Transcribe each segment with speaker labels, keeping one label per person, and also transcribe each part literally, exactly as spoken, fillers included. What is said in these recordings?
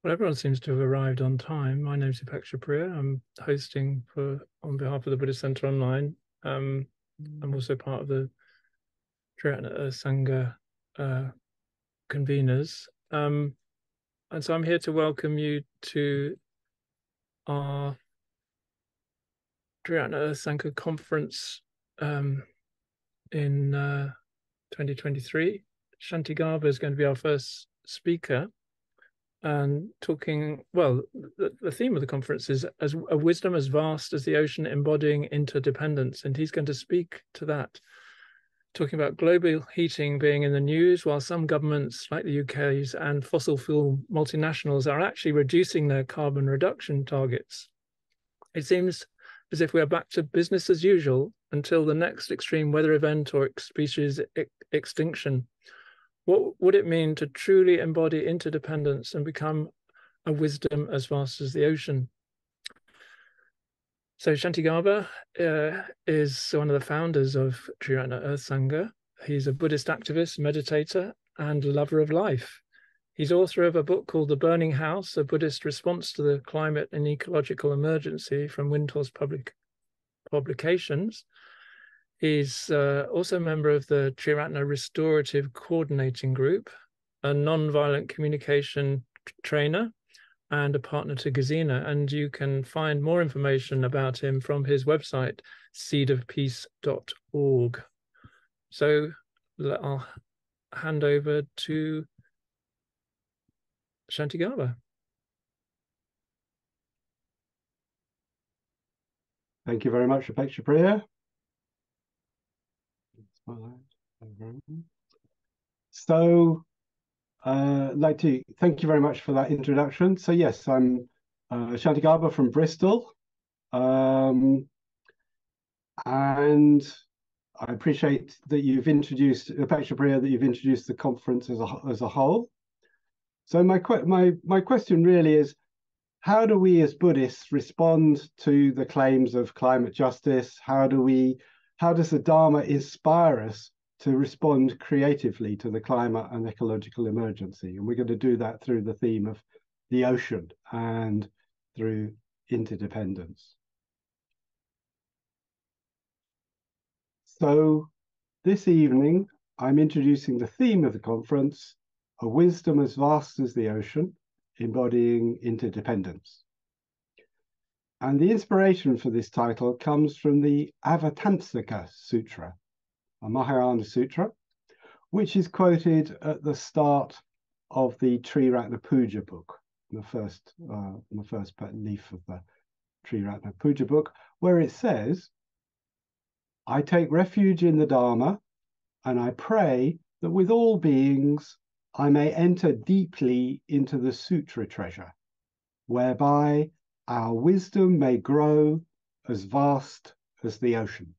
Speaker 1: Well, everyone seems to have arrived on time. My name's Upeksha Priya. I'm hosting for on behalf of the Buddhist Center Online. Um, I'm also part of the Triratna Sangha uh, conveners. Um, and so I'm here to welcome you to our Triratna Sangha conference um, in uh, twenty twenty-three. Shantigarbha is going to be our first speaker. And talking, well, the, the theme of the conference is as a wisdom as vast as the ocean, embodying interdependence. And he's going to speak to that, talking about global heating being in the news, while some governments like the U K's and fossil fuel multinationals are actually reducing their carbon reduction targets. It seems as if we are back to business as usual until the next extreme weather event or species extinction. What would it mean to truly embody interdependence and become a wisdom as vast as the ocean? So Shantigarbha uh, is one of the founders of Triratna Earth Sangha. He's a Buddhist activist, meditator, and lover of life. He's author of a book called The Burning House, a Buddhist response to the climate and ecological emergency from Windhorse Public Publications. He's uh, also a member of the Triratna Restorative Coordinating Group, a non-violent communication trainer, and a partner to Gesine. And you can find more information about him from his website, seed of peace dot org. So I'll hand over to Shantigarbha.
Speaker 2: Thank you very much, Upeksha Priya. So, uh, I'd like to thank you very much for that introduction. So, yes, I'm uh, Shantigarbha from Bristol. Um, and I appreciate that you've introduced, Upeksha Priya, that you've introduced the conference as a, as a whole. So my, my, my question really is, how do we as Buddhists respond to the claims of climate justice? How do we, how does the Dharma inspire us to respond creatively to the climate and ecological emergency? And we're going to do that through the theme of the ocean and through interdependence. So this evening, I'm introducing the theme of the conference, a wisdom as vast as the ocean, embodying interdependence. And the inspiration for this title comes from the Avatamsaka Sutra, a Mahayana Sutra, which is quoted at the start of the Triratna Puja book, the first, uh, the first leaf of the Triratna Puja book, where it says, I take refuge in the Dharma, and I pray that with all beings, I may enter deeply into the sutra treasure, whereby our wisdom may grow as vast as the ocean.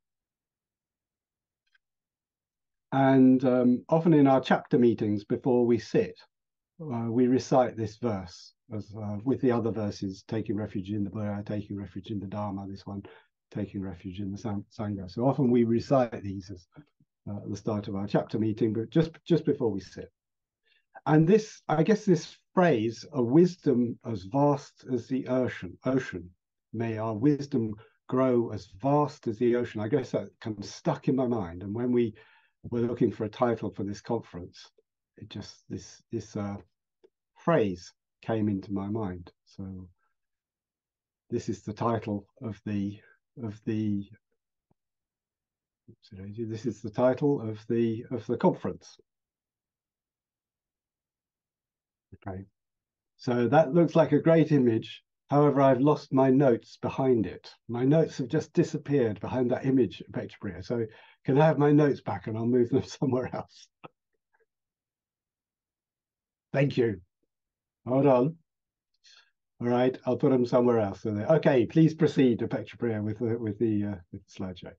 Speaker 2: And um, often in our chapter meetings before we sit, uh, we recite this verse as uh, with the other verses, taking refuge in the Buddha, taking refuge in the Dharma, this one, taking refuge in the Sangha. So often we recite these as, uh, at the start of our chapter meeting, but just, just before we sit. And this, I guess this phrase, a wisdom as vast as the ocean, ocean, may our wisdom grow as vast as the ocean. I guess that kind of stuck in my mind. And when we were looking for a title for this conference, it just, this, this uh, phrase came into my mind. So this is the title of the, of the, this is the title of the, of the conference. Okay, so that looks like a great image. However, I've lost my notes behind it. My notes have just disappeared behind that image, Upeksha Priya. So can I have my notes back and I'll move them somewhere else? Thank you. Hold on. All right, I'll put them somewhere else. So okay, please proceed, Upeksha Priya, with the, with the, uh, with the slideshow.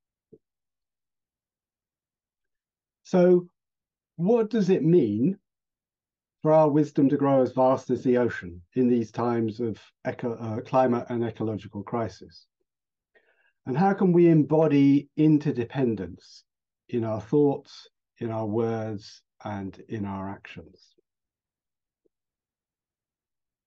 Speaker 2: So what does it mean for our wisdom to grow as vast as the ocean in these times of eco, uh, climate and ecological crisis? And how can we embody interdependence in our thoughts, in our words, and in our actions?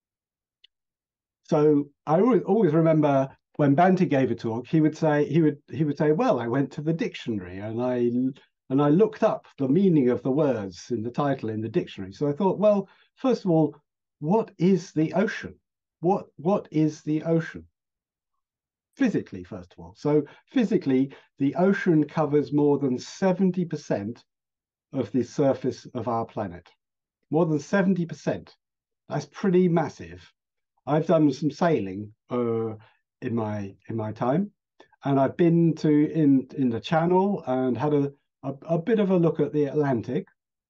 Speaker 2: So I always, always remember when Banti gave a talk, he would say he would he would say, well, I went to the dictionary and I and I looked up the meaning of the words in the title in the dictionary. So I thought, well, first of all, what is the ocean? What what is the ocean? Physically, first of all. So physically, the ocean covers more than seventy percent of the surface of our planet. More than seventy percent. That's pretty massive. I've done some sailing uh, in my in my time, and I've been to in in the Channel and had a, a a bit of a look at the Atlantic,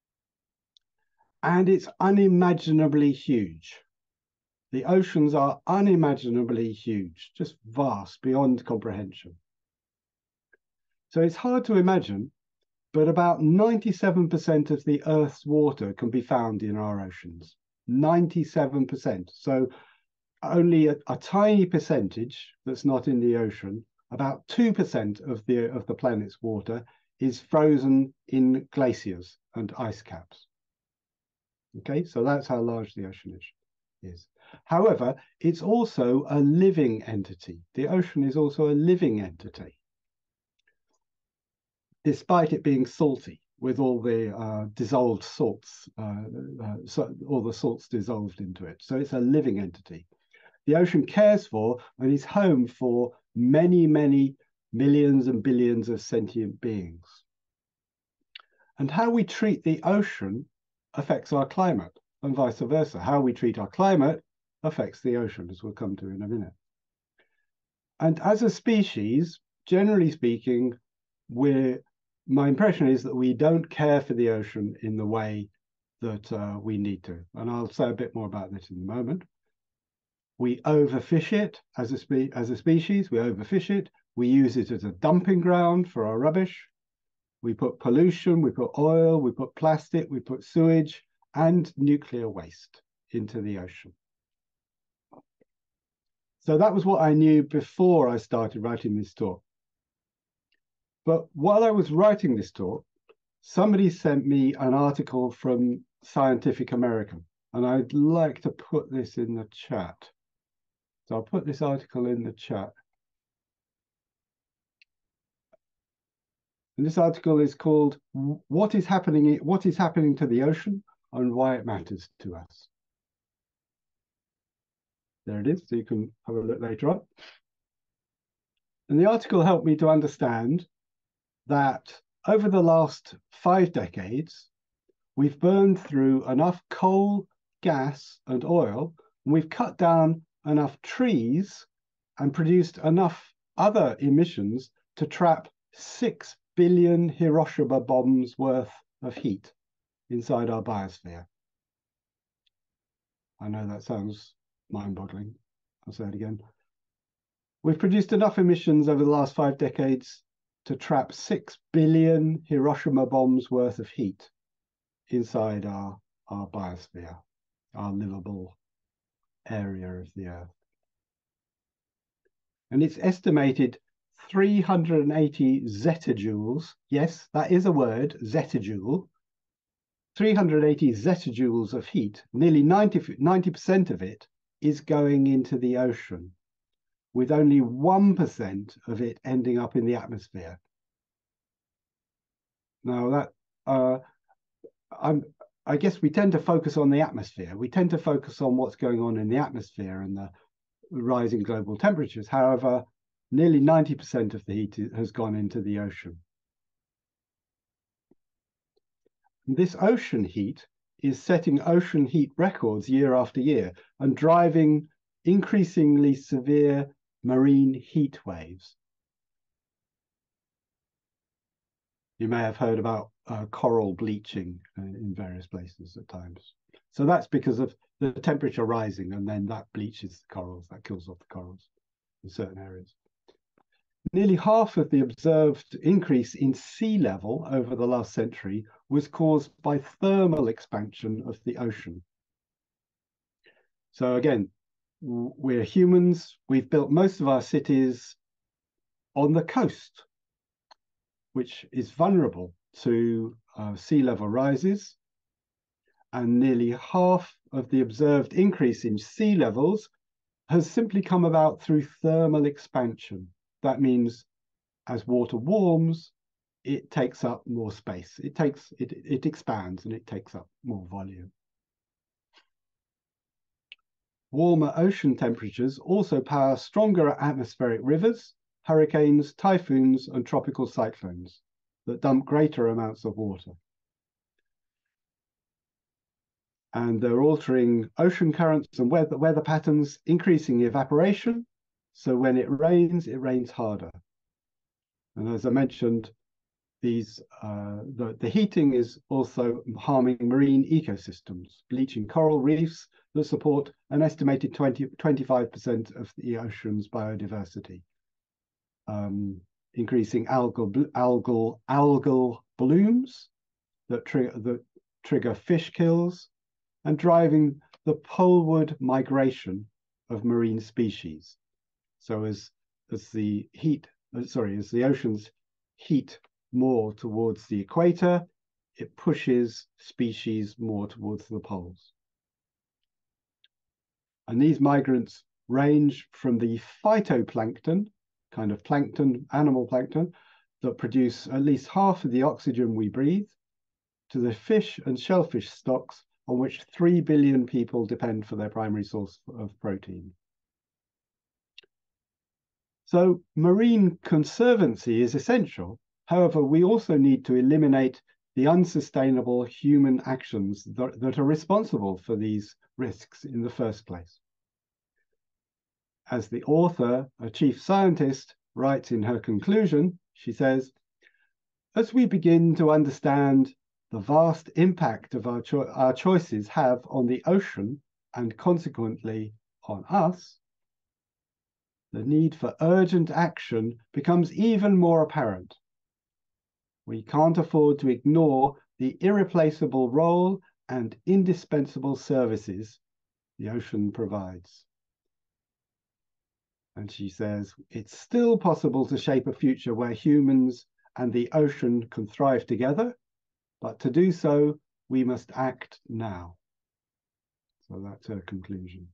Speaker 2: and it's unimaginably huge. The oceans are unimaginably huge, just vast beyond comprehension. So it's hard to imagine, but about ninety-seven percent of the Earth's water can be found in our oceans. ninety-seven percent. So only a, a tiny percentage that's not in the ocean, about two percent of the of the planet's water is frozen in glaciers and ice caps. Okay, so that's how large the ocean is. is. However, it's also a living entity. The ocean is also a living entity, despite it being salty with all the uh, dissolved salts, uh, uh, so all the salts dissolved into it. So it's a living entity. The ocean cares for and is home for many, many millions and billions of sentient beings. And how we treat the ocean affects our climate, and vice versa. How we treat our climate affects the ocean, as we'll come to in a minute. And as a species, generally speaking, we're, my impression is that we don't care for the ocean in the way that uh, we need to. And I'll say a bit more about this in a moment. We overfish it as a, spe as a species, we overfish it. We use it as a dumping ground for our rubbish. We put pollution, we put oil, we put plastic, we put sewage and nuclear waste into the ocean. So that was what I knew before I started writing this talk. But while I was writing this talk, somebody sent me an article from Scientific American, and I'd like to put this in the chat. So I'll put this article in the chat. And this article is called "What is happening? What is happening to the ocean and why it matters to us?" There it is. So you can have a look later on. And the article helped me to understand that over the last five decades, we've burned through enough coal, gas, and oil, and we've cut down enough trees and produced enough other emissions to trap six billion Hiroshima bombs worth of heat inside our biosphere. I know that sounds mind-boggling. I'll say it again. We've produced enough emissions over the last five decades to trap six billion Hiroshima bombs worth of heat inside our, our biosphere, our livable area of the Earth. And it's estimated three hundred eighty zettajoules. Yes, that is a word, zettajoule. three hundred eighty zettajoules of heat, nearly ninety percent of it is going into the ocean, with only one percent of it ending up in the atmosphere. Now that, uh, I'm, I guess we tend to focus on the atmosphere. We tend to focus on what's going on in the atmosphere and the rising global temperatures. However, nearly ninety percent of the heat has gone into the ocean. This ocean heat is setting ocean heat records year after year and driving increasingly severe marine heat waves. You may have heard about uh, coral bleaching uh, in various places at times. So that's because of the temperature rising, and then that bleaches the corals, that kills off the corals in certain areas. Nearly half of the observed increase in sea level over the last century was caused by thermal expansion of the ocean. So again, we're humans, we've built most of our cities on the coast, which is vulnerable to uh, sea level rises, and nearly half of the observed increase in sea levels has simply come about through thermal expansion. That means as water warms, it takes up more space. It takes it, it expands and it takes up more volume. Warmer ocean temperatures also power stronger atmospheric rivers, hurricanes, typhoons, and tropical cyclones that dump greater amounts of water. And they're altering ocean currents and weather, weather patterns, increasing evaporation. So when it rains, it rains harder. And as I mentioned, these uh, the, the heating is also harming marine ecosystems, bleaching coral reefs that support an estimated twenty, twenty-five percent of the ocean's biodiversity, um, increasing algal, algal, algal blooms that, tri that trigger fish kills, and driving the poleward migration of marine species. So as, as the heat, uh, sorry, as the oceans heat more towards the equator, it pushes species more towards the poles. And these migrants range from the phytoplankton, kind of plankton, animal plankton, that produce at least half of the oxygen we breathe, to the fish and shellfish stocks on which three billion people depend for their primary source of protein. So marine conservancy is essential. However, we also need to eliminate the unsustainable human actions that, that are responsible for these risks in the first place. As the author, a chief scientist, writes in her conclusion, she says, as we begin to understand the vast impact of our, cho our choices have on the ocean and consequently on us, the need for urgent action becomes even more apparent. We can't afford to ignore the irreplaceable role and indispensable services the ocean provides. And she says, it's still possible to shape a future where humans and the ocean can thrive together, but to do so, we must act now. So that's her conclusion.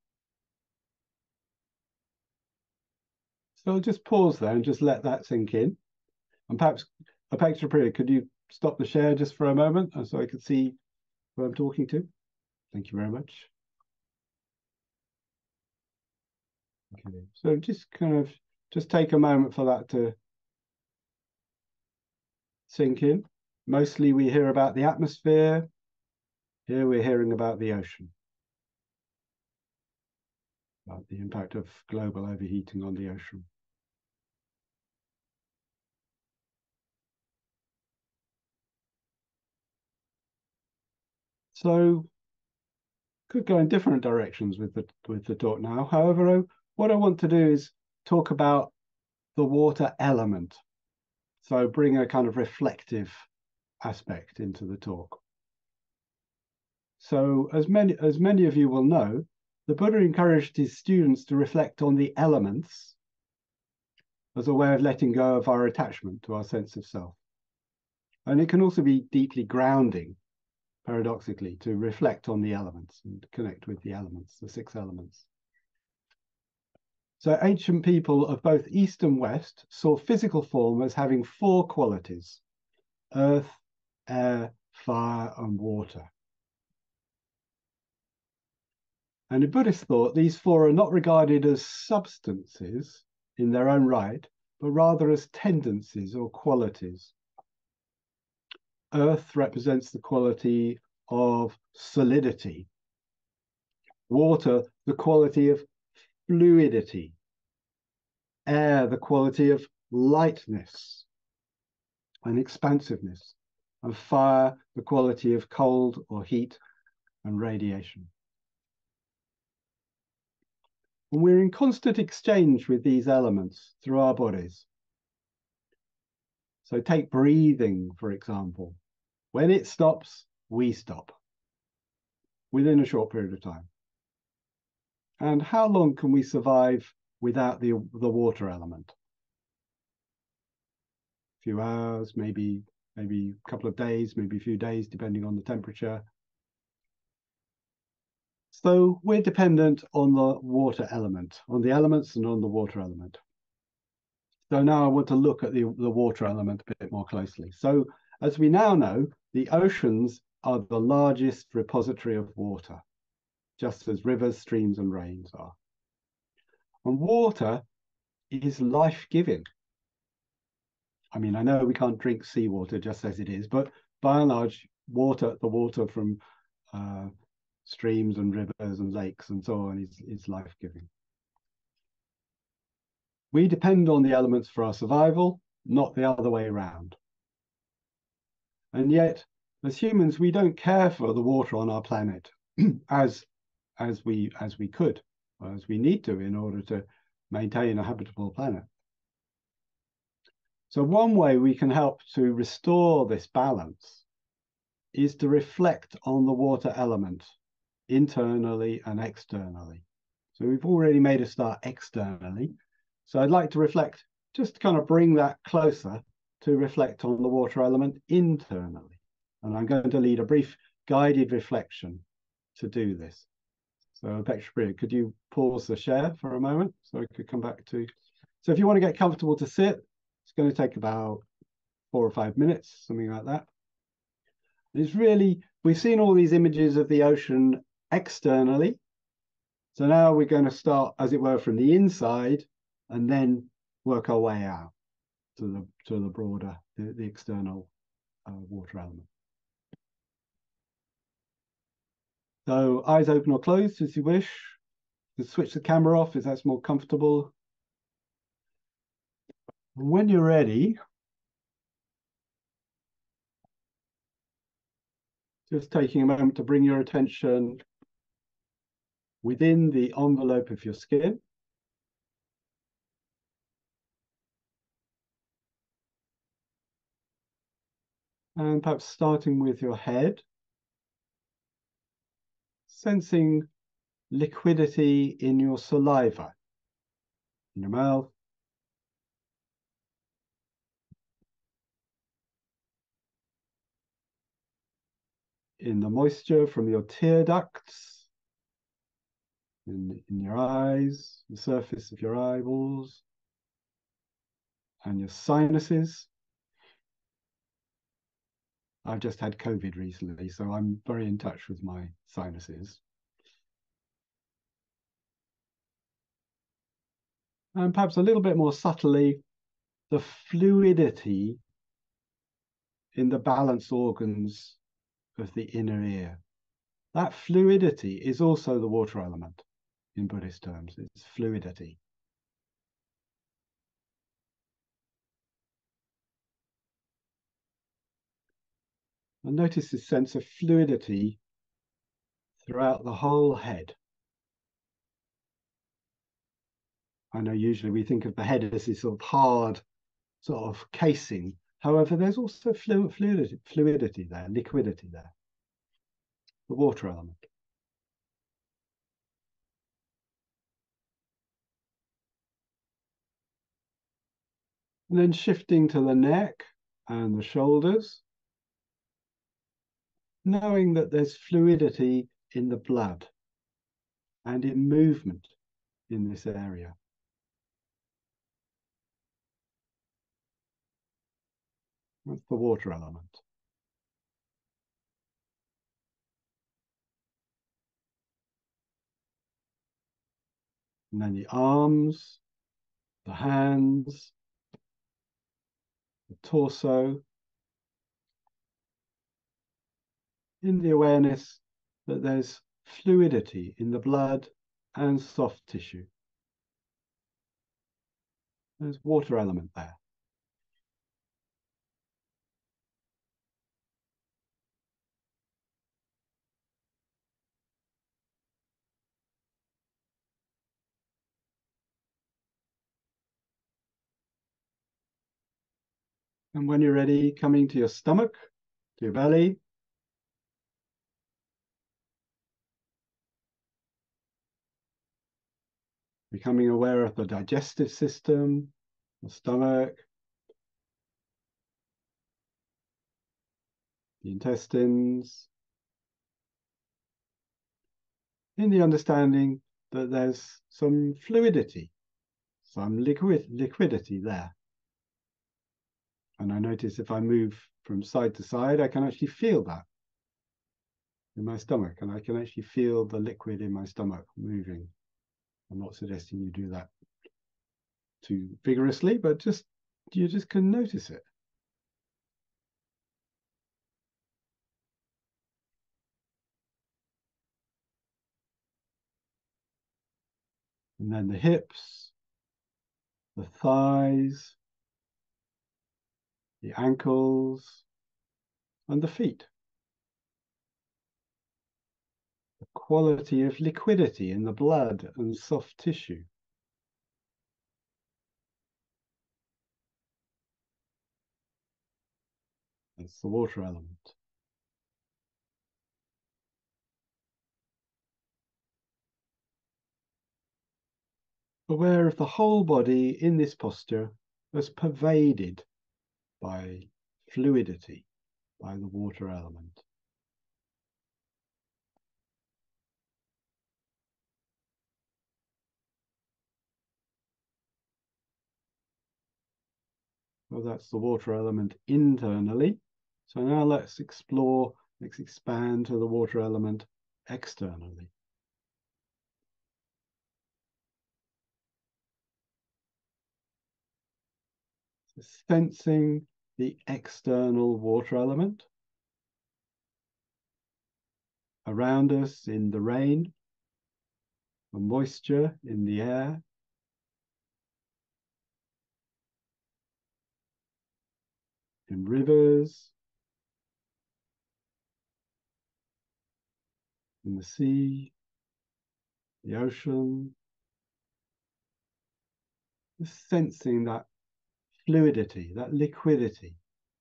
Speaker 2: So I'll just pause there and just let that sink in. And perhaps, Apeksha, could you stop the share just for a moment so I could see who I'm talking to? Thank you very much. Okay, so just kind of, just take a moment for that to sink in. Mostly we hear about the atmosphere. Here we're hearing about the ocean, about the impact of global overheating on the ocean. So could go in different directions with the with the talk now. However, what I want to do is talk about the water element. So bring a kind of reflective aspect into the talk. So as many as many of you will know, the Buddha encouraged his students to reflect on the elements as a way of letting go of our attachment to our sense of self. And it can also be deeply grounding, paradoxically, to reflect on the elements and connect with the elements, the six elements. So ancient people of both East and West saw physical form as having four qualities: earth, air, fire, and water. And in Buddhist thought, these four are not regarded as substances in their own right, but rather as tendencies or qualities. Earth represents the quality of solidity. Water, the quality of fluidity. Air, the quality of lightness and expansiveness. And fire, the quality of cold or heat and radiation. And we're in constant exchange with these elements through our bodies. So take breathing, for example. When it stops, we stop within a short period of time. And how long can we survive without the, the water element? A few hours, maybe, maybe a couple of days, maybe a few days, depending on the temperature. So we're dependent on the water element, on the elements and on the water element. So now I want to look at the, the water element a bit more closely. So as we now know, the oceans are the largest repository of water, just as rivers, streams, and rains are. And water is life-giving. I mean, I know we can't drink seawater just as it is, but by and large, water, the water from uh, streams and rivers and lakes and so on is, is life-giving. We depend on the elements for our survival, not the other way around. And yet, as humans, we don't care for the water on our planet as, as, we, as we could, or as we need to in order to maintain a habitable planet. So one way we can help to restore this balance is to reflect on the water element internally and externally. So we've already made a start externally. So I'd like to reflect, just kind of bring that closer to reflect on the water element internally. And I'm going to lead a brief guided reflection to do this. So Petra, could you pause the share for a moment so I could come back to... So if you want to get comfortable to sit, it's going to take about four or five minutes, something like that. It's really, we've seen all these images of the ocean externally. So now we're going to start, as it were, from the inside and then work our way out to the, to the broader, the, the external uh, water element. So eyes open or closed as you wish. You switch the camera off if that's more comfortable. And when you're ready, just taking a moment to bring your attention within the envelope of your skin. And perhaps starting with your head, sensing liquidity in your saliva, in your mouth, in the moisture from your tear ducts, in, in your eyes, the surface of your eyeballs, and your sinuses. I've just had COVID recently, so I'm very in touch with my sinuses. And perhaps a little bit more subtly, the fluidity in the balance organs of the inner ear. That fluidity is also the water element in Buddhist terms. It's fluidity. And notice this sense of fluidity throughout the whole head. I know usually we think of the head as this sort of hard sort of casing. However, there's also flu fluidity, fluidity there, liquidity there, the water element. And then shifting to the neck and the shoulders, knowing that there's fluidity in the blood and in movement in this area. That's the water element. And then the arms, the hands, the torso, in the awareness that there's fluidity in the blood and soft tissue. There's water element there. And when you're ready, coming to your stomach, to your belly. Becoming aware of the digestive system, the stomach, the intestines, in the understanding that there's some fluidity, some liquid liquidity there. And I notice if I move from side to side, I can actually feel that in my stomach, and I can actually feel the liquid in my stomach moving. I'm not suggesting you do that too vigorously, but just you just can notice it. And then the hips, the thighs, the ankles, and the feet. The quality of liquidity in the blood and soft tissue. That's the water element. Aware of the whole body in this posture as pervaded by fluidity, by the water element. Well, that's the water element internally. So now let's explore, let's expand to the water element externally. So sensing the external water element around us in the rain, the moisture in the air, in rivers, in the sea, the ocean, just sensing that fluidity, that liquidity.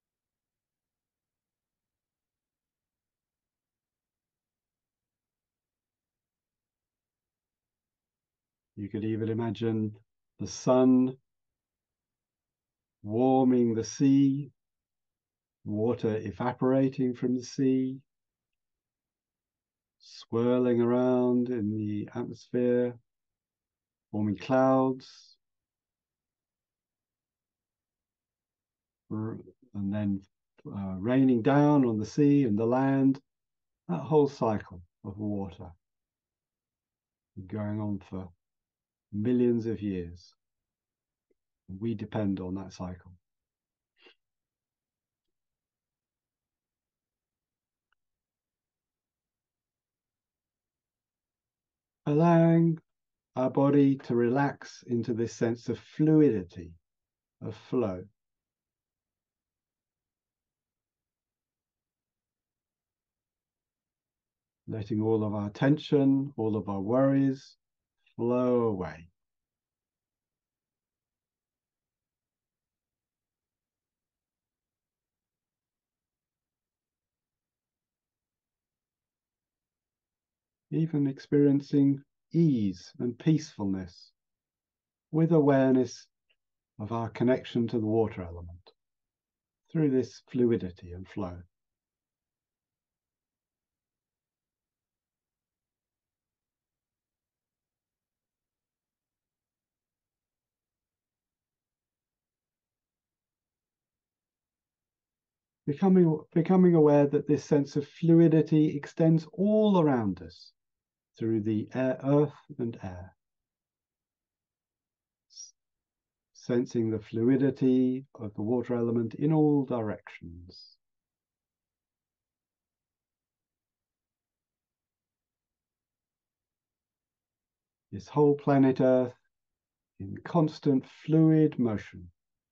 Speaker 2: You could even imagine the sun warming the sea, water evaporating from the sea, swirling around in the atmosphere, forming clouds, and then uh, raining down on the sea and the land. That whole cycle of water going on for millions of years. We depend on that cycle. Allowing our body to relax into this sense of fluidity, of flow. Letting all of our tension, all of our worries flow away. Even experiencing ease and peacefulness with awareness of our connection to the water element through this fluidity and flow. Becoming, becoming aware that this sense of fluidity extends all around us through the air, earth and air. Sensing the fluidity of the water element in all directions. This whole planet Earth in constant fluid motion.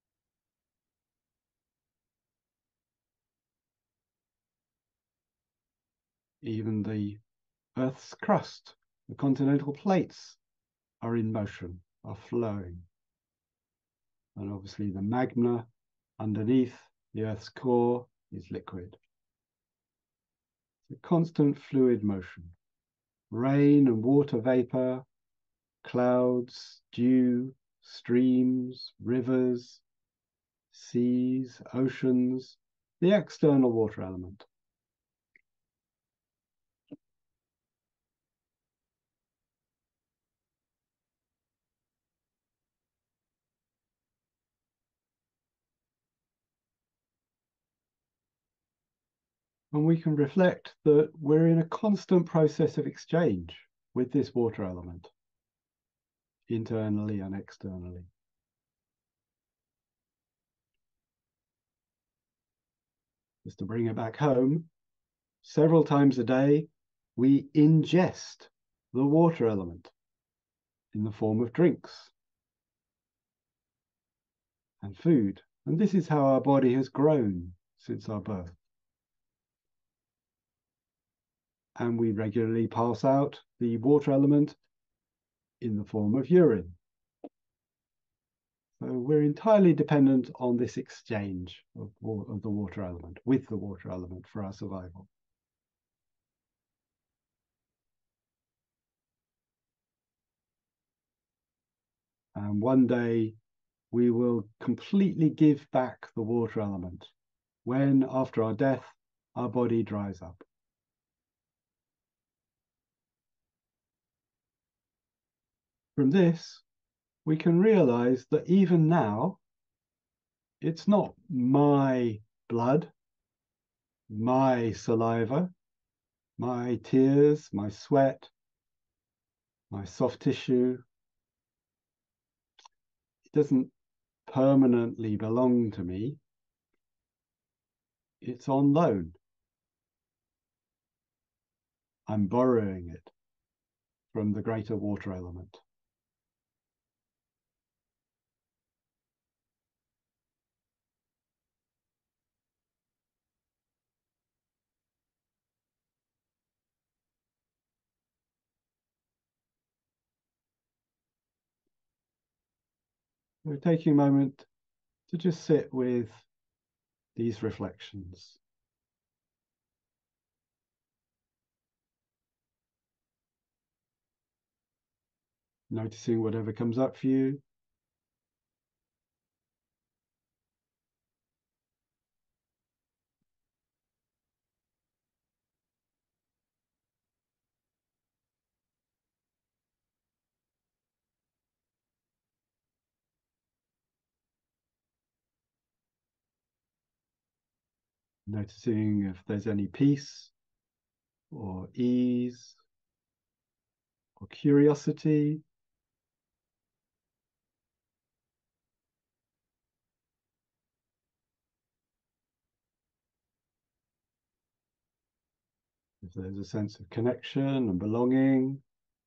Speaker 2: Even the Earth's crust, the continental plates, are in motion, are flowing. And obviously the magma underneath the Earth's core is liquid. It's a constant fluid motion. Rain and water vapor, clouds, dew, streams, rivers, seas, oceans, the external water element. And we can reflect that we're in a constant process of exchange with this water element, internally and externally. Just to bring it back home, several times a day, we ingest the water element in the form of drinks and food. And this is how our body has grown since our birth. And we regularly pass out the water element in the form of urine. So we're entirely dependent on this exchange of, of the water element, with the water element, for our survival. And one day we will completely give back the water element when, after our death, our body dries up. From this, we can realize that even now, it's not my blood, my saliva, my tears, my sweat, my soft tissue. It doesn't permanently belong to me. It's on loan. I'm borrowing it from the greater water element. We're taking a moment to just sit with these reflections. Noticing whatever comes up for you. Noticing if there's any peace or ease or curiosity. If there's a sense of connection and belonging.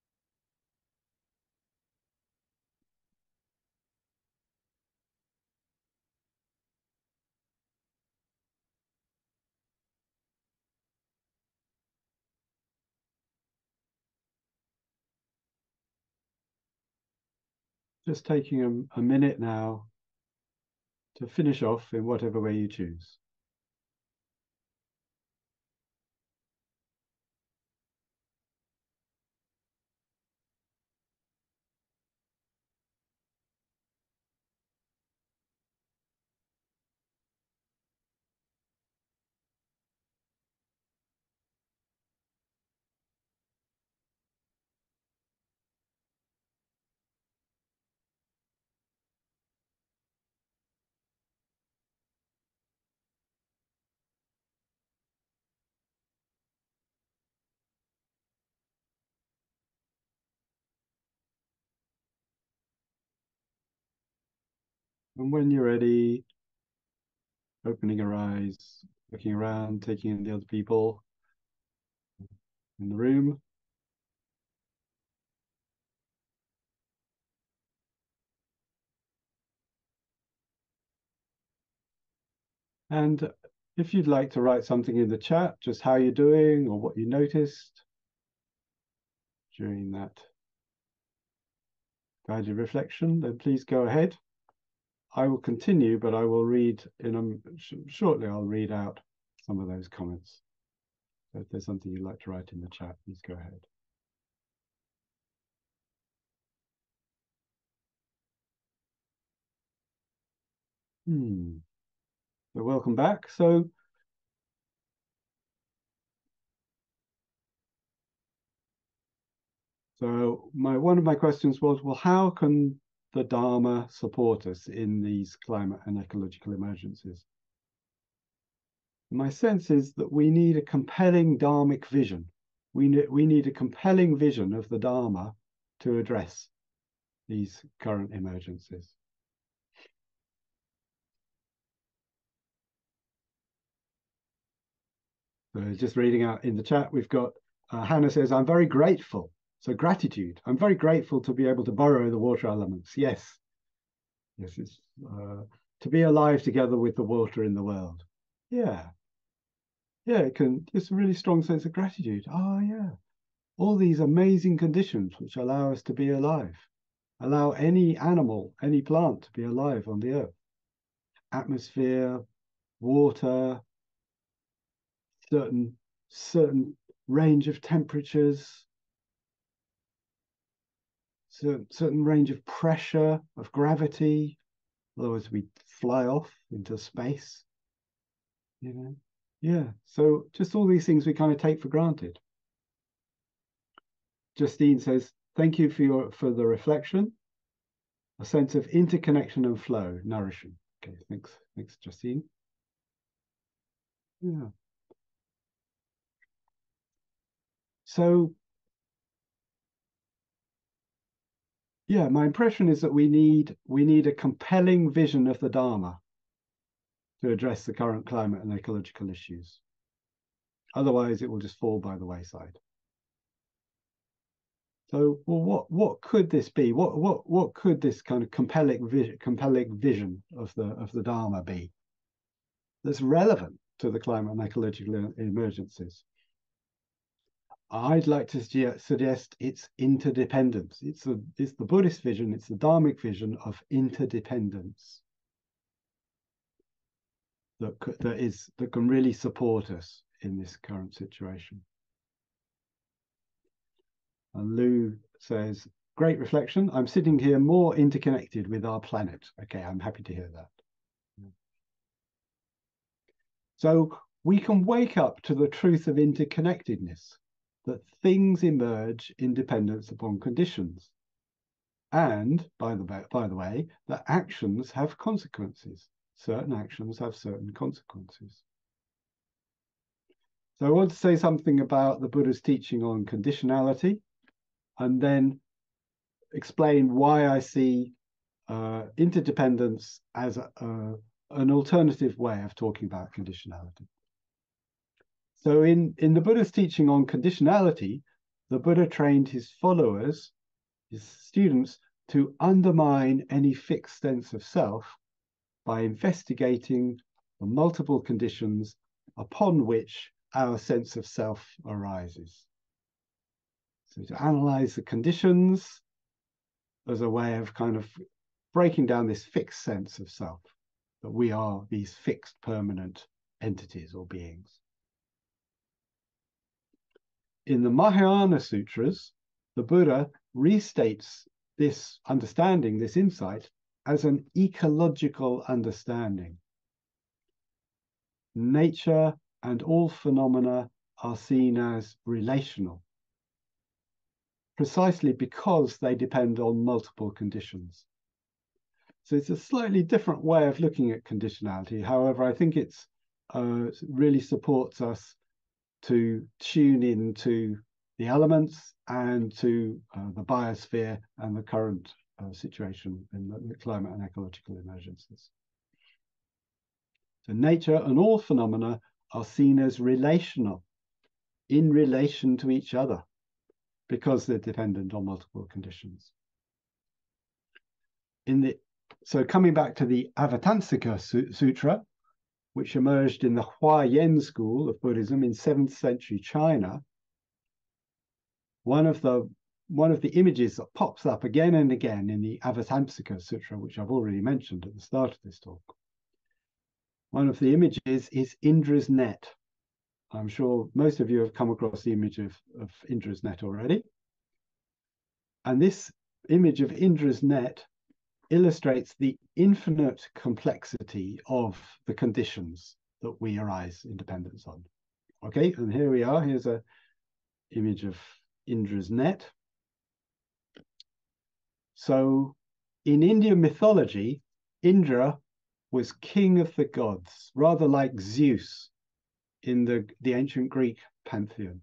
Speaker 2: Just taking a, a minute now to finish off in whatever way you choose. And when you're ready, opening your eyes, looking around, taking in the other people in the room. And if you'd like to write something in the chat, just how you're doing or what you noticed during that guided reflection, then please go ahead. I will continue, but I will read in a sh shortly. I'll read out some of those comments. So if there's something you'd like to write in the chat, please go ahead. Hmm. So welcome back. So So my one of my questions was, well, how can the Dharma support us in these climate and ecological emergencies? My sense is that we need a compelling dharmic vision. We need, we need a compelling vision of the Dharma to address these current emergencies. So just reading out in the chat, we've got uh, Hannah says, I'm very grateful. So gratitude. I'm very grateful to be able to borrow the water elements. Yes. Yes, it's uh, to be alive together with the water in the world. Yeah. Yeah, it can, it's a really strong sense of gratitude. Oh, yeah. All these amazing conditions which allow us to be alive, allow any animal, any plant to be alive on the earth. Atmosphere, water, certain, certain range of temperatures, certain, certain range of pressure, of gravity, otherwise we fly off into space, you know. Yeah, so just all these things we kind of take for granted. Justine says, thank you for your for the reflection. A sense of interconnection and flow, nourishing. Okay, thanks, thanks, Justine. Yeah. So, yeah, my impression is that we need we need a compelling vision of the Dharma to address the current climate and ecological issues. Otherwise, it will just fall by the wayside. So, well, what what could this be? What what what could this kind of compelling vision, compelling vision of the of the Dharma be that's relevant to the climate and ecological emergencies? I'd like to suggest it's interdependence. It's the it's the Buddhist vision. It's the Dharmic vision of interdependence that that is that can really support us in this current situation. And Lou says, great reflection. I'm sitting here more interconnected with our planet. Okay, I'm happy to hear that. So we can wake up to the truth of interconnectedness, that things emerge in dependence upon conditions. And, by the, by the way, that actions have consequences. Certain actions have certain consequences. So I want to say something about the Buddha's teaching on conditionality, and then explain why I see uh, interdependence as a, uh, an alternative way of talking about conditionality. So in, in the Buddha's teaching on conditionality, the Buddha trained his followers, his students, to undermine any fixed sense of self by investigating the multiple conditions upon which our sense of self arises. So to analyze the conditions as a way of kind of breaking down this fixed sense of self, that we are these fixed permanent entities or beings. In the Mahayana Sutras, the Buddha restates this understanding, this insight, as an ecological understanding. Nature and all phenomena are seen as relational, precisely because they depend on multiple conditions. So it's a slightly different way of looking at conditionality. However, I think it's uh, really supports us to tune into the elements and to uh, the biosphere and the current uh, situation in the, the climate and ecological emergencies. So nature and all phenomena are seen as relational, in relation to each other, because they're dependent on multiple conditions. In the, so coming back to the Avatamsaka Sutra, which emerged in the Huayan school of Buddhism in seventh century China, one of the one of the images that pops up again and again in the Avatamsaka Sutra, which I've already mentioned at the start of this talk, one of the images is Indra's net. I'm sure most of you have come across the image of, of Indra's net already. And this image of Indra's net illustrates the infinite complexity of the conditions that we arise in dependence on. Okay, and here we are. Here's an image of Indra's net. So in Indian mythology, Indra was king of the gods, rather like Zeus in the, the ancient Greek pantheon.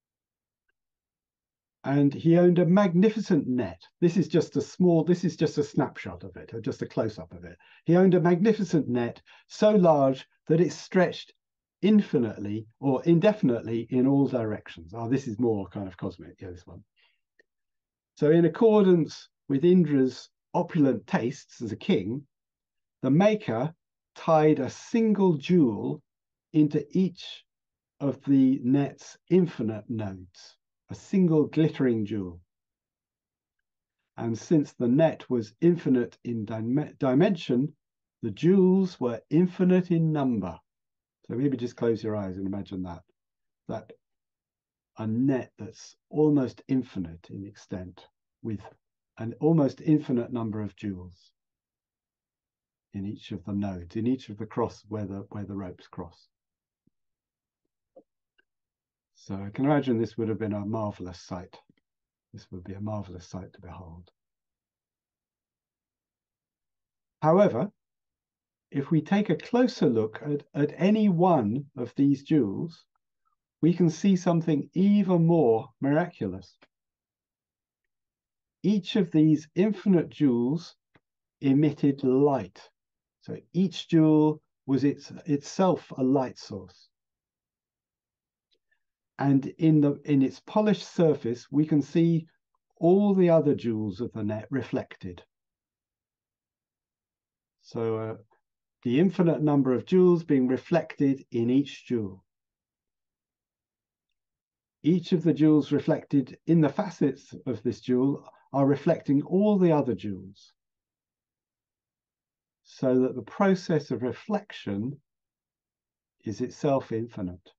Speaker 2: And he owned a magnificent net. This is just a small, this is just a snapshot of it, or just a close-up of it. He owned a magnificent net so large that it stretched infinitely or indefinitely in all directions. Oh, this is more kind of cosmic, yeah, this one. So in accordance with Indra's opulent tastes as a king, the maker tied a single jewel into each of the net's infinite nodes, a single glittering jewel. And since the net was infinite in dim dimension, the jewels were infinite in number. So maybe just close your eyes and imagine that. That a net that's almost infinite in extent, with an almost infinite number of jewels in each of the nodes, in each of the cross where the, where the ropes cross. So I can imagine this would have been a marvelous sight. This would be a marvelous sight to behold. However, if we take a closer look at, at any one of these jewels, we can see something even more miraculous. Each of these infinite jewels emitted light. So each jewel was its, itself a light source. And in, the, in its polished surface, we can see all the other jewels of the net reflected. So uh, the infinite number of jewels being reflected in each jewel. Each of the jewels reflected in the facets of this jewel are reflecting all the other jewels, so that the process of reflection is itself infinite.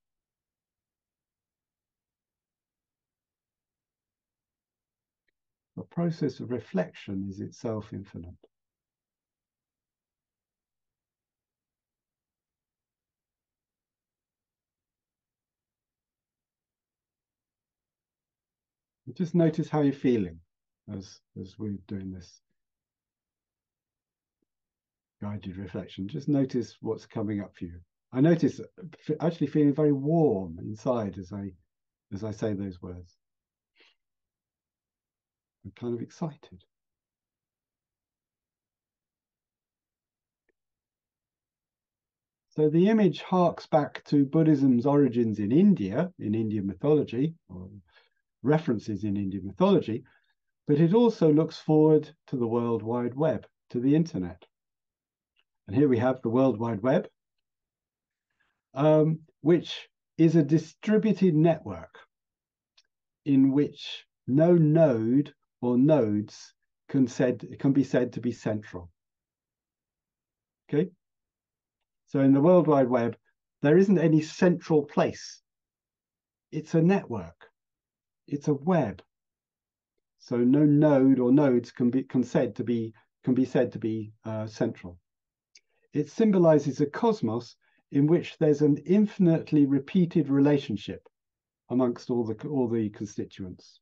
Speaker 2: The process of reflection is itself infinite. Just notice how you're feeling as, as we're doing this guided reflection. Just notice what's coming up for you. I notice actually feeling very warm inside as I as I say those words. I'm kind of excited. So the image harks back to Buddhism's origins in India, in Indian mythology, or references in Indian mythology, but it also looks forward to the World Wide Web, to the internet. And here we have the World Wide Web, um, which is a distributed network in which no node or nodes can, said, can be said to be central. Okay? So in the World Wide Web, there isn't any central place. It's a network. It's a web. So no node or nodes can be can said to be can be said to be uh, central. It symbolizes a cosmos in which there's an infinitely repeated relationship amongst all the all the constituents.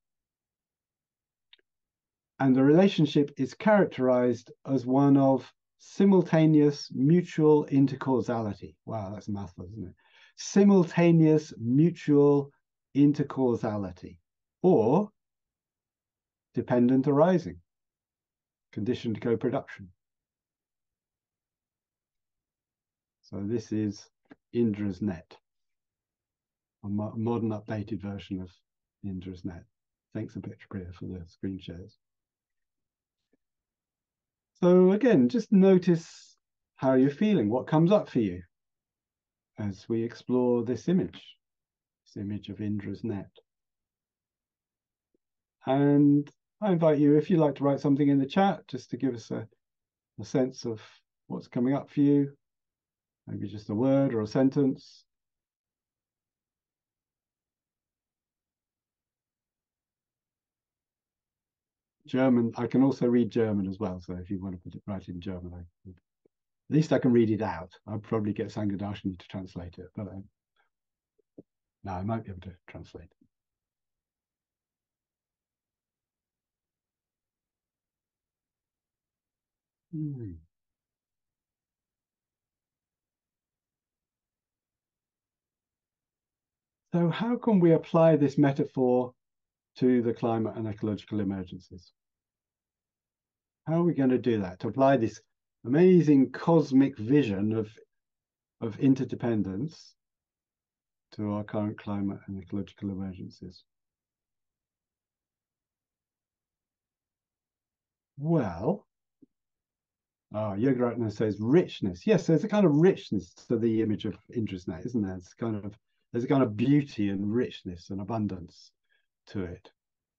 Speaker 2: And the relationship is characterized as one of simultaneous mutual intercausality. Wow, that's a mouthful, isn't it? Simultaneous mutual intercausality, or dependent arising, conditioned co-production. So this is Indra's net, a mo modern updated version of Indra's net. Thanks a bit, Priya, for the screen shares. So again, just notice how you're feeling, what comes up for you as we explore this image, this image of Indra's net. And I invite you, if you'd like to write something in the chat, just to give us a, a sense of what's coming up for you, maybe just a word or a sentence. German, I can also read German as well, so if you want to put it right in German, I, at least I can read it out. I'll probably get Sangadarshini to translate it, but I, no, I might be able to translate it. Hmm. So how can we apply this metaphor to the climate and ecological emergencies? How are we going to do that? To apply this amazing cosmic vision of, of interdependence to our current climate and ecological emergencies? Well, oh, Yogaratna says richness. Yes, there's a kind of richness to the image of Indra's-net, isn't there? It's kind of there's a kind of beauty and richness and abundance to it.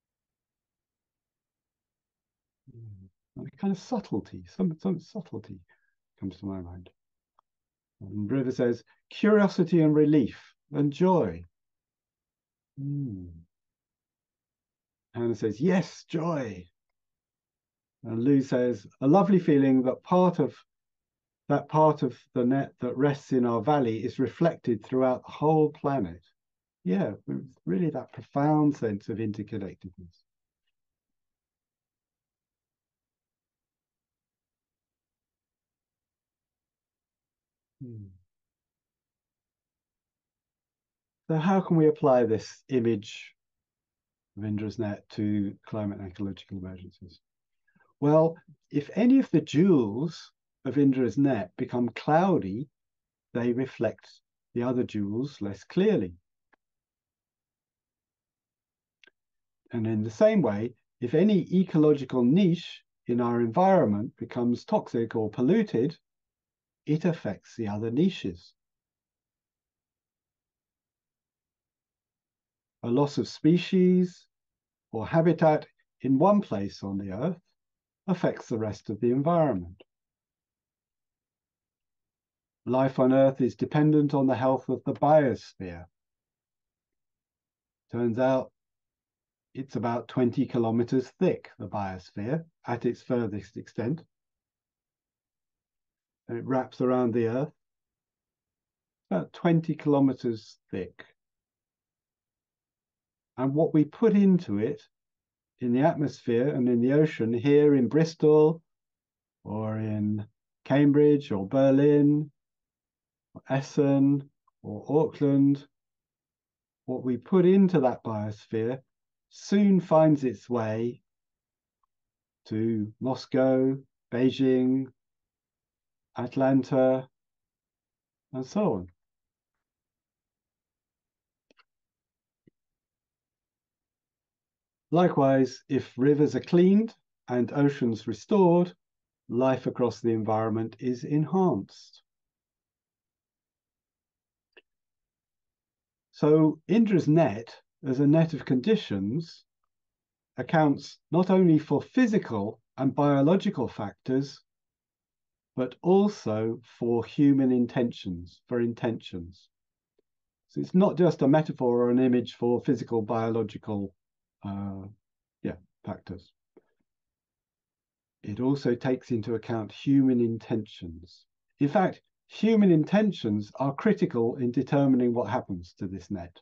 Speaker 2: And a kind of subtlety, some some subtlety comes to my mind. And River says curiosity and relief and joy. Mm. Hannah says yes, joy. And Lou says a lovely feeling that part of that part of the net that rests in our valley is reflected throughout the whole planet. Yeah, really that profound sense of interconnectedness. Hmm. So how can we apply this image of Indra's net to climate and ecological emergencies? Well, if any of the jewels of Indra's net become cloudy, they reflect the other jewels less clearly. And in the same way, if any ecological niche in our environment becomes toxic or polluted, it affects the other niches. A loss of species or habitat in one place on the Earth affects the rest of the environment. Life on Earth is dependent on the health of the biosphere. Turns out it's about twenty kilometers thick, the biosphere, at its furthest extent. And it wraps around the Earth, about twenty kilometers thick. And what we put into it in the atmosphere and in the ocean here in Bristol or in Cambridge or Berlin or Essen or Auckland, what we put into that biosphere soon finds its way to Moscow, Beijing, Atlanta, and so on. Likewise, if rivers are cleaned and oceans restored, life across the environment is enhanced. So Indra's net, as a net of conditions, accounts not only for physical and biological factors, but also for human intentions, for intentions. So it's not just a metaphor or an image for physical, biological uh, yeah, factors. It also takes into account human intentions. In fact, human intentions are critical in determining what happens to this net.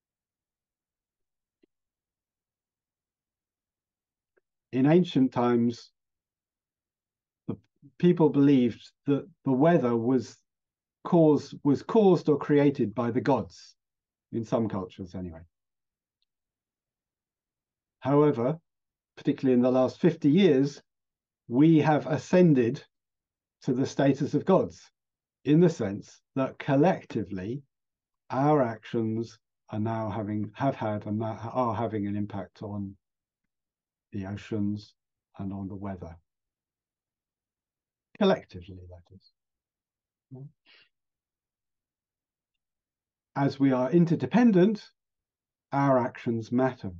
Speaker 2: In ancient times, the people believed that the weather was caused, was caused or created by the gods, in some cultures anyway. However, particularly in the last fifty years, we have ascended to the status of gods in the sense that collectively our actions are now having, have had and are having an impact on the oceans and on the weather. Collectively, that is. As we are interdependent, our actions matter.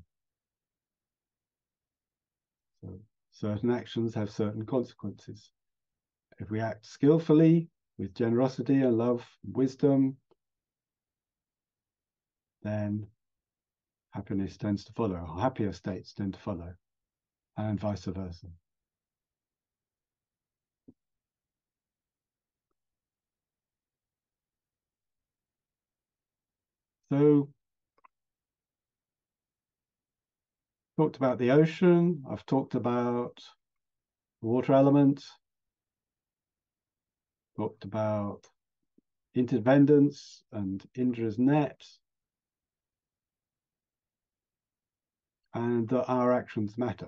Speaker 2: So certain actions have certain consequences. If we act skillfully, with generosity and love, wisdom, then happiness tends to follow, or happier states tend to follow, and vice versa. So, talked about the ocean, I've talked about the water element, talked about interdependence and Indra's net. and that our actions matter.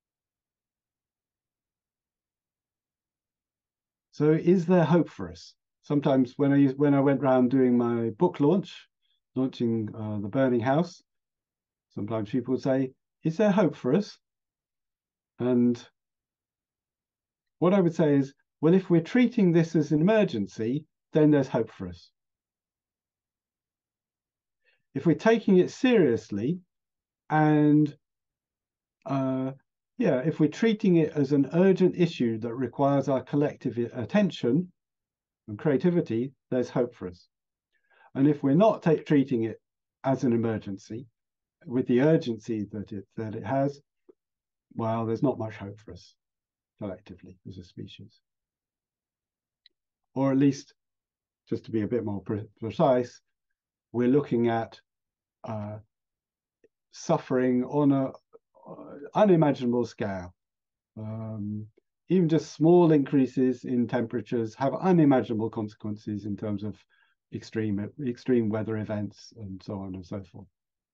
Speaker 2: So is there hope for us? Sometimes when I when I went around doing my book launch, launching uh, The Burning House, sometimes people would say, is there hope for us? And what I would say is, well, if we're treating this as an emergency, then there's hope for us. If we're taking it seriously and uh, yeah, if we're treating it as an urgent issue that requires our collective attention and creativity, there's hope for us. And if we're not treating it as an emergency with the urgency that it that it has, well, there's not much hope for us collectively as a species. Or at least, just to be a bit more pre precise, we're looking at uh, suffering on a uh, unimaginable scale. Um, even just small increases in temperatures have unimaginable consequences in terms of extreme extreme weather events and so on and so forth.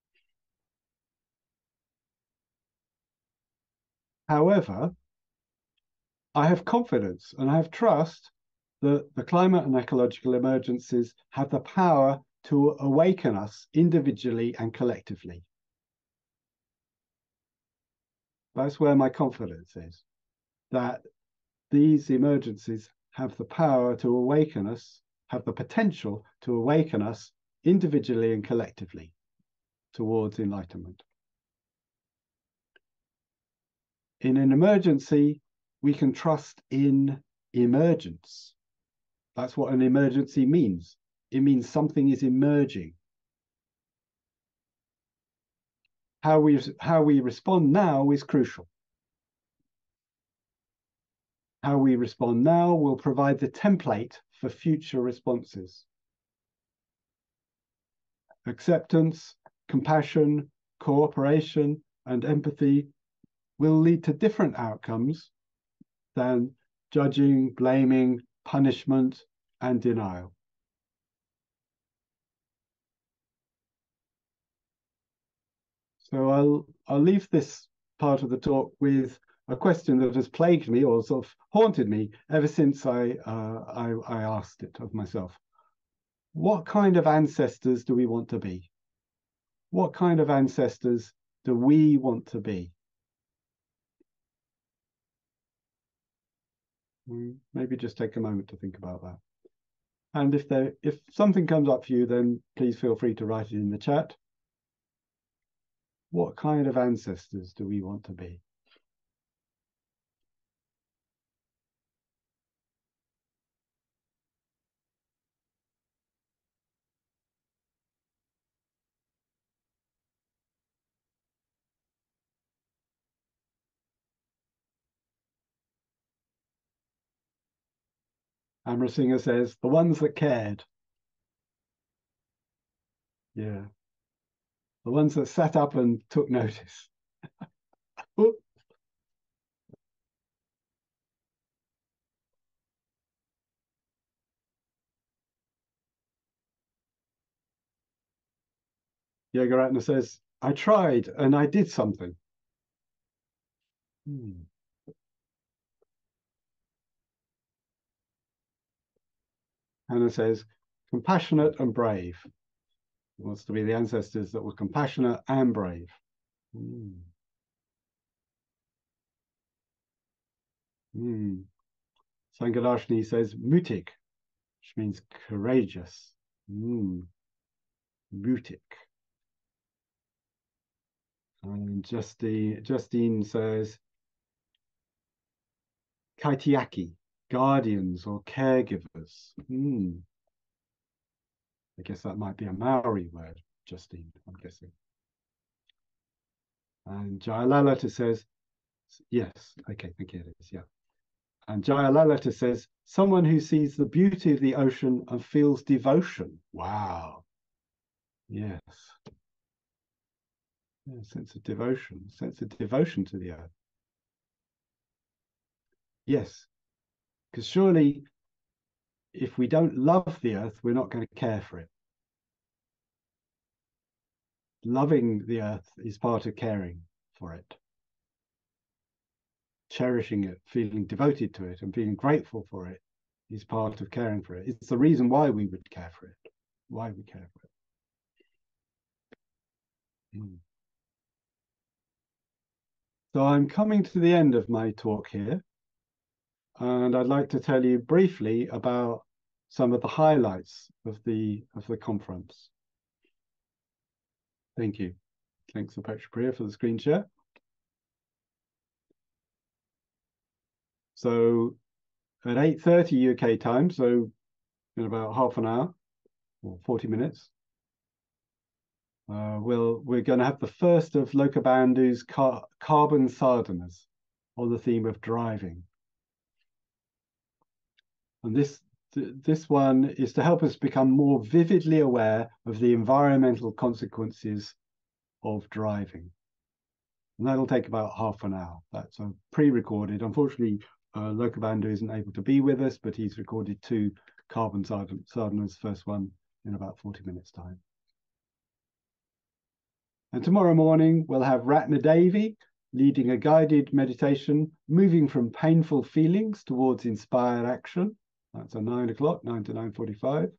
Speaker 2: However, I have confidence and I have trust that the climate and ecological emergencies have the power to awaken us individually and collectively. That's where my confidence is, that these emergencies have the power to awaken us, have the potential to awaken us individually and collectively towards enlightenment. In an emergency, we can trust in emergence. That's what an emergency means. It means something is emerging. How we, how we respond now is crucial. How we respond now will provide the template for future responses. Acceptance, compassion, cooperation, and empathy will lead to different outcomes than judging, blaming, punishment, and denial. So I'll, I'll leave this part of the talk with a question that has plagued me or sort of haunted me ever since I, uh, I, I asked it of myself. What kind of ancestors do we want to be? What kind of ancestors do we want to be? Maybe just take a moment to think about that. And if there, if something comes up for you, then please feel free to write it in the chat. What kind of ancestors do we want to be? Amrasinger says, the ones that cared. Yeah. The ones that sat up and took notice. Oh. Yogaratna says, I tried and I did something. Hmm. Hannah says, compassionate and brave. He wants to be the ancestors that were compassionate and brave. Hmm. Hmm. Sangadashni says, mutik, which means courageous. Hmm. Mutik. And Justine, Justine says, kaitiaki, guardians or caregivers. Hmm. I guess that might be a Maori word, Justine, I'm guessing. And Jayalalata says, yes, okay, thank you, it is, yeah. And Jayalalata says, someone who sees the beauty of the ocean and feels devotion. Wow. Yes. Yeah, sense of devotion, sense of devotion to the earth. Yes, because surely if we don't love the earth, we're not going to care for it. Loving the earth is part of caring. for it. Cherishing it, feeling devoted to it, and feeling grateful for it is part of caring for it. It's the reason why we would care for it, why we care for it. Mm. So I'm coming to the end of my talk here, and I'd like to tell you briefly about some of the highlights of the of the conference. Thank you. Thanks to Petra for the screen share. So at eight thirty U K time, so in about half an hour or forty minutes, uh, we'll, we're going to have the first of Lokabandhu's car carbon sadhanas on the theme of driving. And this, th this one is to help us become more vividly aware of the environmental consequences of driving. And that'll take about half an hour. That's a pre-recorded. Unfortunately, uh, Lokabandhu isn't able to be with us, but he's recorded two carbon sadhanas, first one in about forty minutes time. And tomorrow morning, we'll have Ratna Devi leading a guided meditation, moving from painful feelings towards inspired action. That's at nine o'clock, nine to nine forty-five.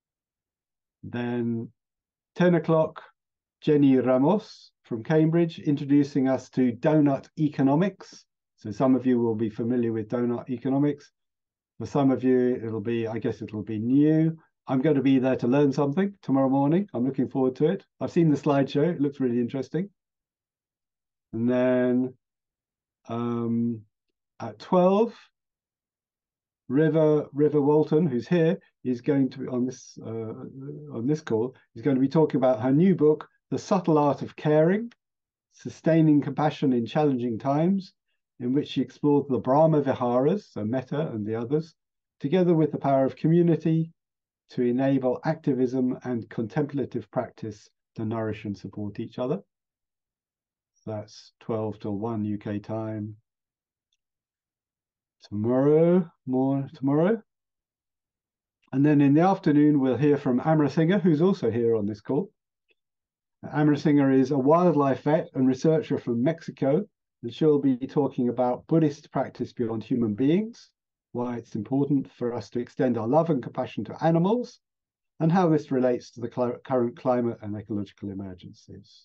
Speaker 2: Then ten o'clock, Jenny Ramos from Cambridge, introducing us to donut economics. So some of you will be familiar with donut economics. For some of you, it'll be, I guess it'll be new. I'm going to be there to learn something tomorrow morning. I'm looking forward to it. I've seen the slideshow. It looks really interesting. And then um, at twelve, River River Walton, who's here, is going to be on this uh, on this call. Is going to be talking about her new book, The Subtle Art of Caring, Sustaining Compassion in Challenging Times, in which she explores the Brahma Viharas, so metta and the others, together with the power of community to enable activism and contemplative practice to nourish and support each other. So that's twelve till one U K time. Tomorrow, more tomorrow. And then in the afternoon, we'll hear from Amra Singer, who's also here on this call. Amra Singer is a wildlife vet and researcher from Mexico, and she'll be talking about Buddhist practice beyond human beings, why it's important for us to extend our love and compassion to animals, and how this relates to the cl current climate and ecological emergencies.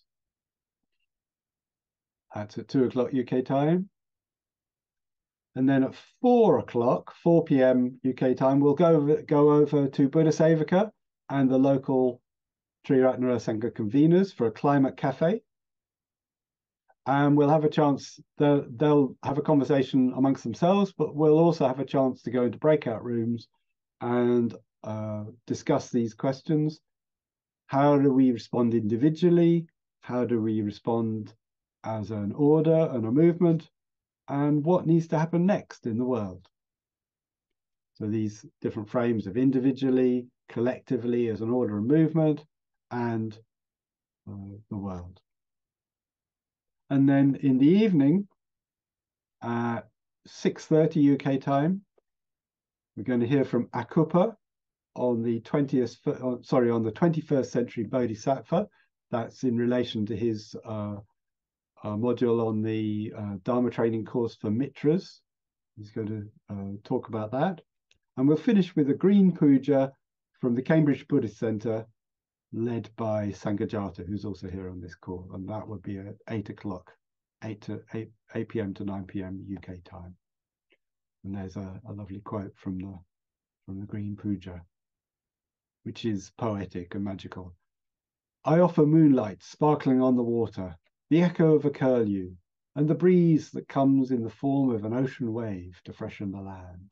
Speaker 2: That's at two o'clock U K time. And then at four o'clock, four P M U K time, we'll go over, go over to Buddha Sevaka and the local Triratna Sangha conveners for a climate cafe. And we'll have a chance, they'll, they'll have a conversation amongst themselves, but we'll also have a chance to go into breakout rooms and uh, discuss these questions. How do we respond individually? How do we respond as an order and a movement? And what needs to happen next in the world? So these different frames of individually, collectively as an order and movement, and uh, the world. And then in the evening, at six thirty U K time, we're going to hear from Akupa on the twentieth, sorry, on the twenty-first century Bodhisattva. That's in relation to his uh, uh, module on the uh, Dharma training course for Mitras. He's going to uh, talk about that. And we'll finish with a green puja from the Cambridge Buddhist Centre, led by Sangajata, who's also here on this call, and that would be at eight o'clock, eight to eight, eight P M to nine P M U K time. And there's a, a lovely quote from the from the Green Puja, which is poetic and magical. I offer moonlight sparkling on the water, the echo of a curlew, and the breeze that comes in the form of an ocean wave to freshen the land.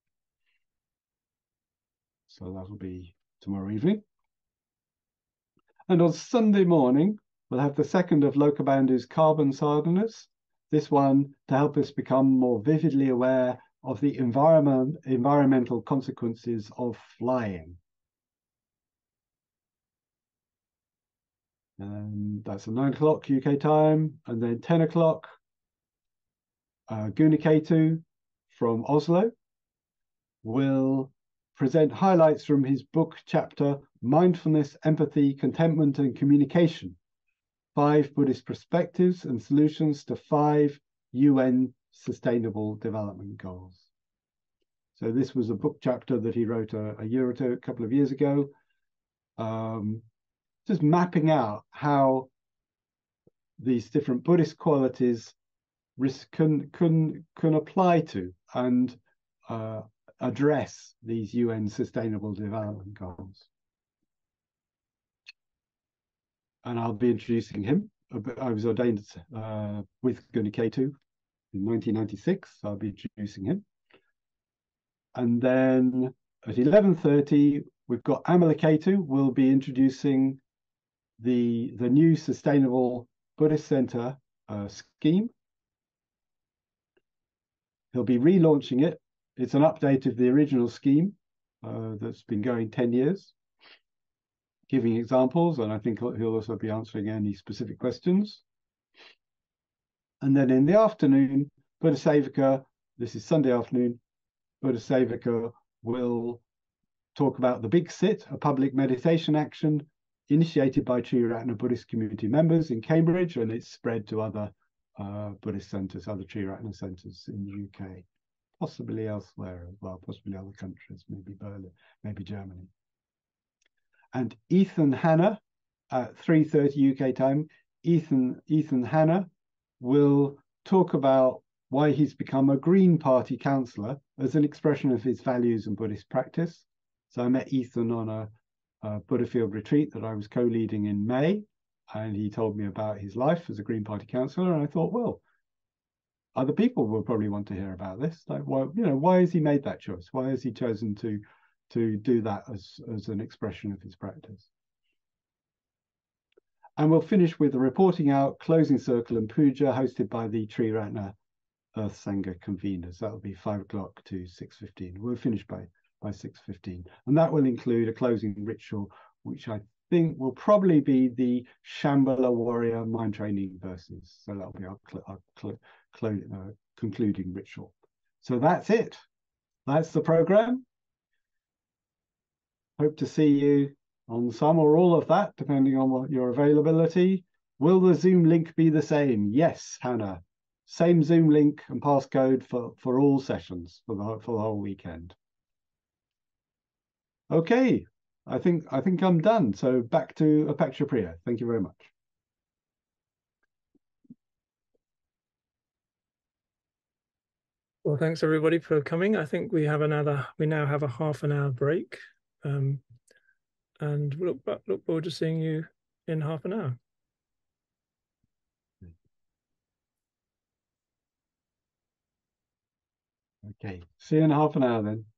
Speaker 2: So that'll be tomorrow evening. And on Sunday morning, we'll have the second of Lokabandhu's carbon sadhanas, this one to help us become more vividly aware of the environment, environmental consequences of flying. And that's at nine o'clock U K time, and then ten o'clock, uh, Guniketu from Oslo will present highlights from his book chapter, Mindfulness, Empathy, Contentment and Communication, five Buddhist perspectives and solutions to five U N Sustainable Development Goals. So this was a book chapter that he wrote a, a year or two, a couple of years ago, um, just mapping out how these different Buddhist qualities can can can apply to and uh, address these U N Sustainable Development Goals. And I'll be introducing him. I was ordained uh, with Guniketu in nineteen ninety-six, so I'll be introducing him. And then at eleven thirty, we've got Amaliketu. We'll be introducing the, the new Sustainable Buddhist Center uh, scheme. He'll be relaunching it. It's an update of the original scheme uh, that's been going ten years, giving examples, and I think he'll also be answering any specific questions. And then in the afternoon, Buddha Sevaka, this is Sunday afternoon, Buddha Sevaka will talk about the Big Sit, a public meditation action initiated by Triratna Buddhist community members in Cambridge, and it's spread to other uh, Buddhist centres, other Triratna centres in the U K, possibly elsewhere as well, possibly other countries, maybe Berlin, maybe Germany. And Ethan Hanna at three thirty U K time, Ethan, Ethan Hanna will talk about why he's become a Green Party councillor as an expression of his values and Buddhist practice. So I met Ethan on a, a Buddha Field retreat that I was co-leading in May, and he told me about his life as a Green Party councillor, and I thought, well, other people will probably want to hear about this. Like, well, you know, why has he made that choice? Why has he chosen to to do that as, as an expression of his practice? And we'll finish with a reporting out, closing circle and puja hosted by the Triratna Earth Sangha conveners. That'll be five o'clock to six fifteen. We'll finish by, by six fifteen. And that will include a closing ritual, which I think will probably be the Shambhala Warrior mind training verses. So that'll be our, our uh, concluding ritual. So that's it. That's the program. Hope to see you on some or all of that, depending on what your availability. Will the Zoom link be the same? Yes, Hannah. Same Zoom link and passcode for, for all sessions for the, for the whole weekend. Okay, I think I think I'm done. So back to Apeksha Priya. Thank you very much.
Speaker 1: Well, thanks everybody for coming. I think we have another, we now have a half an hour break. Um, and look, look forward to seeing you in half an hour.
Speaker 2: Okay, see you in half an hour then.